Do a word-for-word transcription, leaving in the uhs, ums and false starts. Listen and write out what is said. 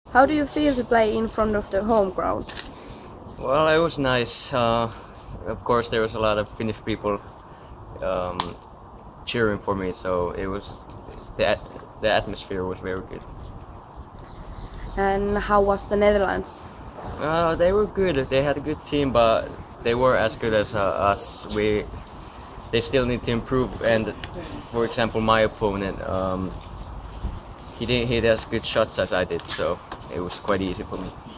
How do you feel to play in front of the home crowd? Well, it was nice. Uh, of course, there was a lot of Finnish people um, cheering for me, so it was the at the atmosphere was very good. And how was the Netherlands? Uh, they were good. They had a good team, but they were as good as uh, us. We they still need to improve. And for example, my opponent, um, he didn't hit as good shots as I did, so it was quite easy for me.